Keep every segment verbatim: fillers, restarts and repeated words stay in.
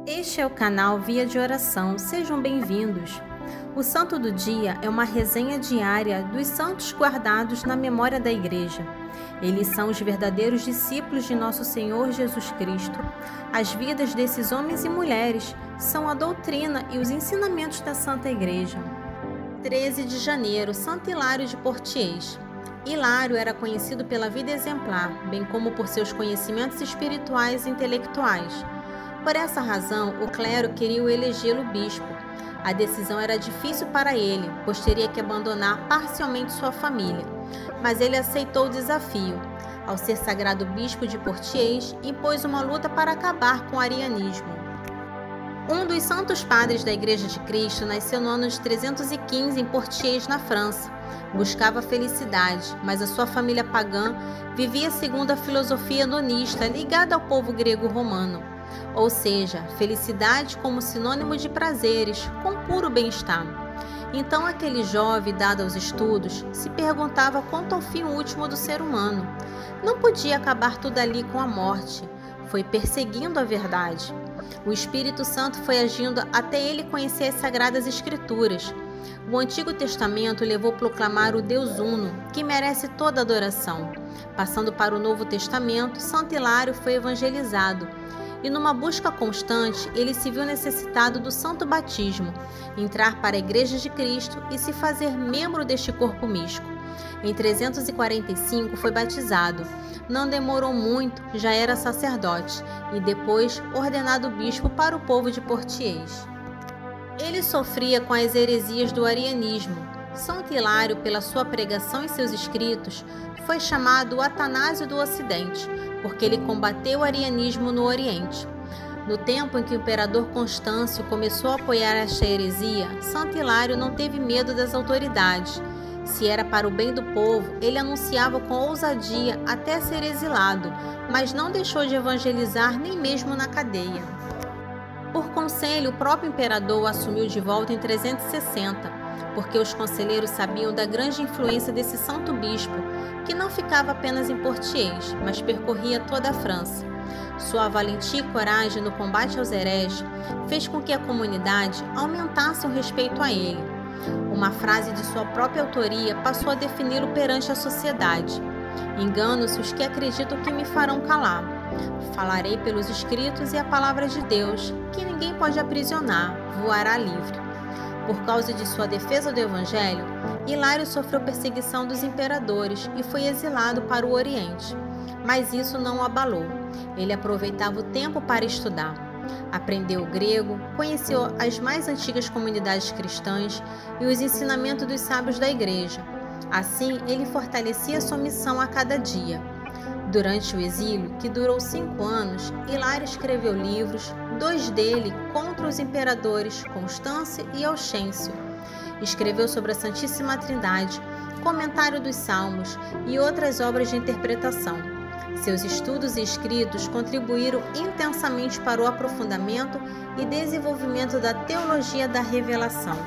Este é o canal Via de Oração, sejam bem-vindos. O Santo do Dia é uma resenha diária dos santos guardados na memória da Igreja. Eles são os verdadeiros discípulos de nosso Senhor Jesus Cristo. As vidas desses homens e mulheres são a doutrina e os ensinamentos da Santa Igreja. treze de janeiro, Santo Hilário de Poitiers. Hilário era conhecido pela vida exemplar, bem como por seus conhecimentos espirituais e intelectuais. Por essa razão, o clero queria elegê-lo bispo. A decisão era difícil para ele, pois teria que abandonar parcialmente sua família. Mas ele aceitou o desafio. Ao ser sagrado bispo de Poitiers, impôs uma luta para acabar com o arianismo. Um dos santos padres da Igreja de Cristo nasceu no ano de trezentos e quinze em Poitiers, na França. Buscava a felicidade, mas a sua família pagã vivia segundo a filosofia nonista ligada ao povo grego-romano. Ou seja, felicidade como sinônimo de prazeres, com puro bem-estar. Então aquele jovem, dado aos estudos, se perguntava quanto ao fim último do ser humano. Não podia acabar tudo ali com a morte. Foi perseguindo a verdade. O Espírito Santo foi agindo até ele conhecer as Sagradas Escrituras. O Antigo Testamento levou a proclamar o Deus Uno, que merece toda adoração. Passando para o Novo Testamento, Santo Hilário foi evangelizado. E numa busca constante, ele se viu necessitado do santo batismo, entrar para a Igreja de Cristo e se fazer membro deste corpo místico. Em trezentos e quarenta e cinco foi batizado. Não demorou muito, já era sacerdote e depois ordenado bispo para o povo de Poitiers. Ele sofria com as heresias do arianismo. Santo Hilário, pela sua pregação e seus escritos, foi chamado o Atanásio do Ocidente, porque ele combateu o arianismo no Oriente. No tempo em que o imperador Constâncio começou a apoiar esta heresia, Santo Hilário não teve medo das autoridades. Se era para o bem do povo, ele anunciava com ousadia até ser exilado, mas não deixou de evangelizar nem mesmo na cadeia. Por conselho, o próprio imperador o assumiu de volta em trezentos e sessenta, porque os conselheiros sabiam da grande influência desse santo bispo, que não ficava apenas em Poitiers, mas percorria toda a França. Sua valentia e coragem no combate aos hereges fez com que a comunidade aumentasse o respeito a ele. Uma frase de sua própria autoria passou a defini-lo perante a sociedade: engano-se os que acreditam que me farão calar. Falarei pelos escritos e a palavra de Deus, que ninguém pode aprisionar, voará livre. Por causa de sua defesa do Evangelho, Hilário sofreu perseguição dos imperadores e foi exilado para o Oriente. Mas isso não o abalou. Ele aproveitava o tempo para estudar. Aprendeu o grego, conheceu as mais antigas comunidades cristãs e os ensinamentos dos sábios da Igreja. Assim, ele fortalecia sua missão a cada dia. Durante o exílio, que durou cinco anos, Hilário escreveu livros, dois dele contra os imperadores Constâncio e Auxêncio. Escreveu sobre a Santíssima Trindade, comentário dos Salmos e outras obras de interpretação. Seus estudos e escritos contribuíram intensamente para o aprofundamento e desenvolvimento da teologia da revelação.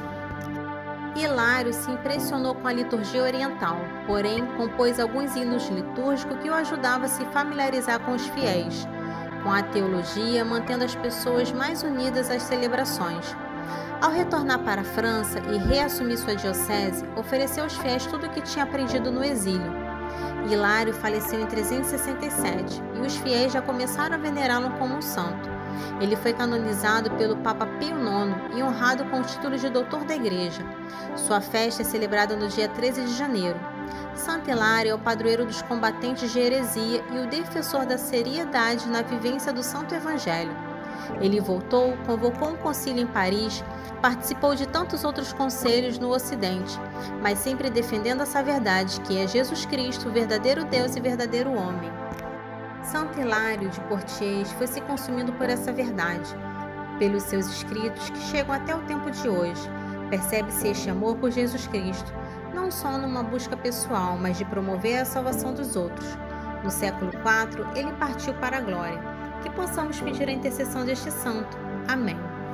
Hilário se impressionou com a liturgia oriental, porém compôs alguns hinos litúrgicos que o ajudavam a se familiarizar com os fiéis, com a teologia, mantendo as pessoas mais unidas às celebrações. Ao retornar para a França e reassumir sua diocese, ofereceu aos fiéis tudo o que tinha aprendido no exílio. Hilário faleceu em trezentos e sessenta e sete e os fiéis já começaram a venerá-lo como um santo. Ele foi canonizado pelo Papa Pio nono e honrado com o título de doutor da Igreja. Sua festa é celebrada no dia treze de janeiro. Santo Hilário é o padroeiro dos combatentes de heresia e o defensor da seriedade na vivência do Santo Evangelho. Ele voltou, convocou um concílio em Paris, participou de tantos outros conselhos no Ocidente, mas sempre defendendo essa verdade que é Jesus Cristo, verdadeiro Deus e verdadeiro homem. Santo Hilário de Poitiers foi se consumindo por essa verdade, pelos seus escritos que chegam até o tempo de hoje. Percebe-se este amor por Jesus Cristo, não só numa busca pessoal, mas de promover a salvação dos outros. No século quatro, ele partiu para a glória. Que possamos pedir a intercessão deste santo. Amém.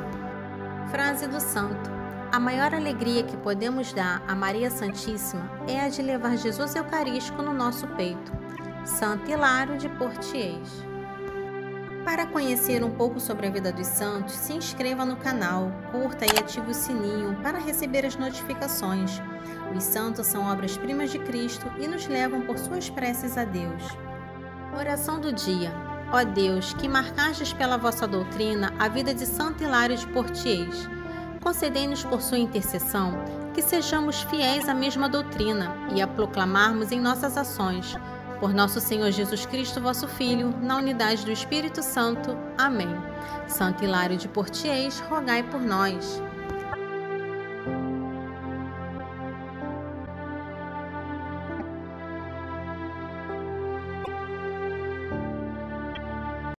Frase do santo: a maior alegria que podemos dar a Maria Santíssima é a de levar Jesus Eucarístico no nosso peito. Santo Hilário de Poitiers. Para conhecer um pouco sobre a vida dos santos, se inscreva no canal, curta e ative o sininho para receber as notificações. Os santos são obras-primas de Cristo e nos levam por suas preces a Deus. Oração do dia. Ó Deus, que marcastes pela vossa doutrina a vida de Santo Hilário de Poitiers, concedei-nos por sua intercessão que sejamos fiéis à mesma doutrina e a proclamarmos em nossas ações. Por nosso Senhor Jesus Cristo, vosso Filho, na unidade do Espírito Santo. Amém. Santo Hilário de Poitiers, rogai por nós.